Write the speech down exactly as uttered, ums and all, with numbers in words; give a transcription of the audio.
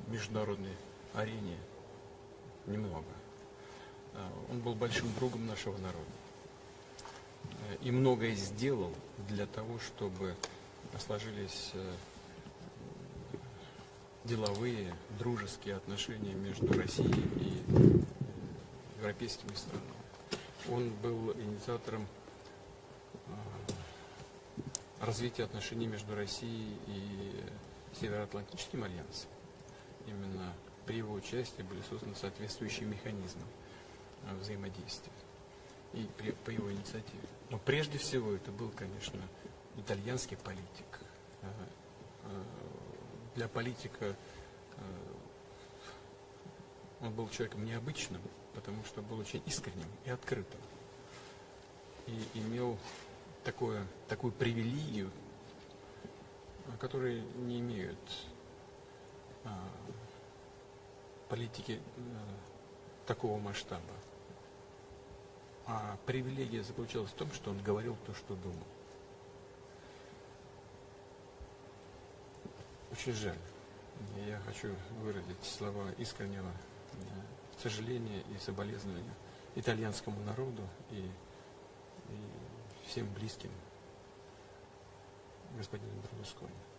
международной арене немного. Он был большим другом нашего народа и многое сделал для того, чтобы сложились деловые, дружеские отношения между Россией и европейскими странами. Он был инициатором развития отношений между Россией и Североатлантическим альянсом. Именно при его участии были созданы соответствующие механизмы взаимодействия и при, по его инициативе. Но прежде всего это был, конечно, итальянский политик. Для политика он был человеком необычным, потому что был очень искренним и открытым. И имел такое, такую привилегию, которую не имеют а, политики а, такого масштаба. А привилегия заключалась в том, что он говорил то, что думал. Очень жаль. Я хочу выразить слова искреннего сожаления и соболезнования итальянскому народу и, и всем близким господину Берлускони.